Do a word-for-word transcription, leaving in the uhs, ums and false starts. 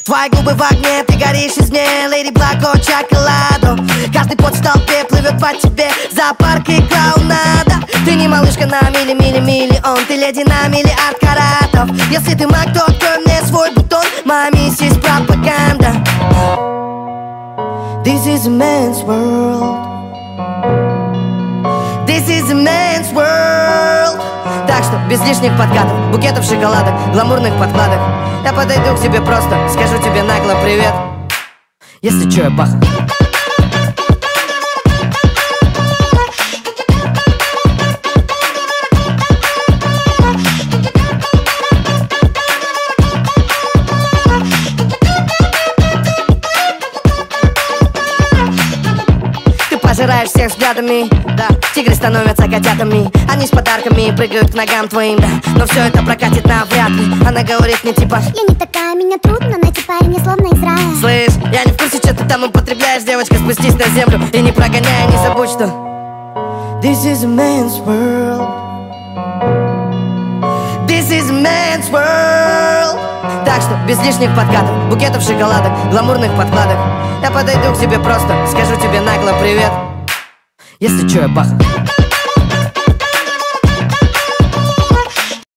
Твои губы в огне, ты горишь из ней, Леди Блако, чоколадо. Каждый пот в толпе плывет по тебе, зоопарк и клоунада. Ты не малышка на мили-мили-миллион, ты леди на миллиард каратов. Если ты маг, то открой мне свой бутон, моя миссис пропаганда. This is a man's world. This is a man's world. Так что без лишних подкатов, букетов шоколадок, гламурных подкладок. Я подойду к тебе просто, скажу тебе нагло привет. Если чё, я баха. Пожираешь всех взглядами, да. Тигры становятся котятами, они с подарками прыгают к ногам твоим, да. Но все это прокатит навряд ли. Она говорит мне типа: я не такая, меня трудно найти парня, словно из рая. слышь, я не в курсе, что ты там употребляешь, девочка, спустись на землю и не прогоняй, не забудь, что This is a man's world. This is a man's world. Так что без лишних подкатов, букетов шоколадок, гламурных подкладок. Я подойду к тебе просто, скажу тебе нагло привет. Если чё, я баха.